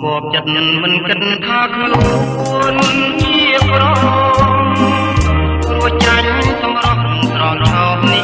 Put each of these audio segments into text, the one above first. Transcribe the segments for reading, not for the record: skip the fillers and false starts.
បចិត្តមិនគិតថាខ្លួនជាក្រព្រោះចាញ់សម្រស់ស្រងរោនេះ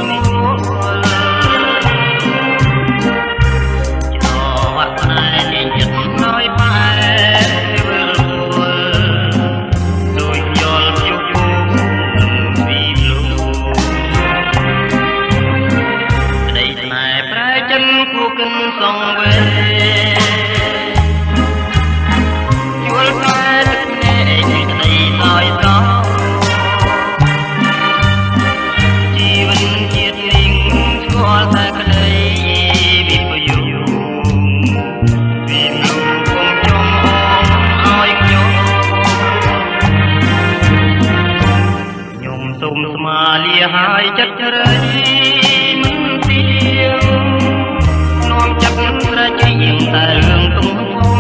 ហើយចិត្តជ្រៅមិនទៀងនាំចិត្តស្រែកជាងតែរឿងទុំធំ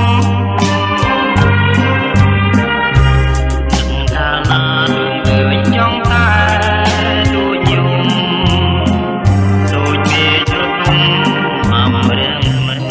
នឹងកាលណារឿងចង់តែដូចយំដូចពេលជ្រទុំអំរៀងស្មី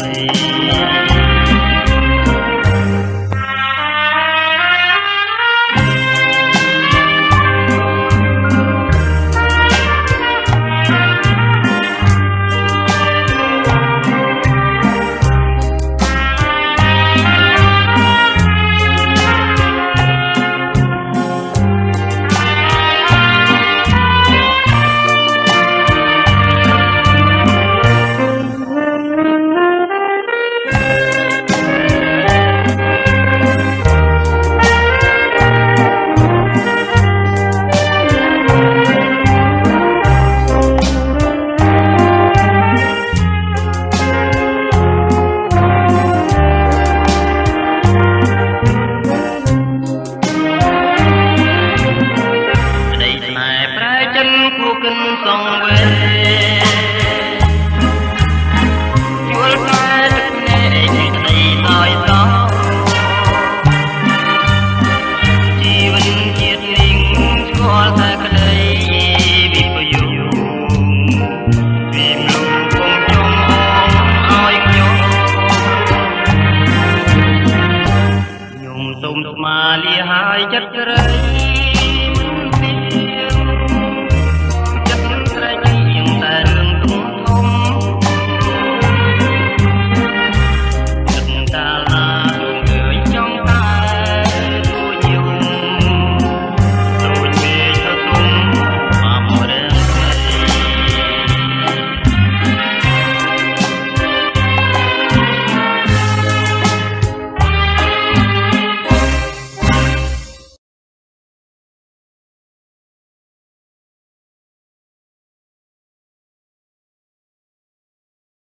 សងវេយល់តែទឹកភ្នែកនៃក្តីឲ្យតជីវិតជាតិនេះស្គាល់តែក្តីវិបយុពីមនុស្សគង់ចំឲ្យខ្ញុំទុំស្មាលាហើយចិត្តជ្រៅ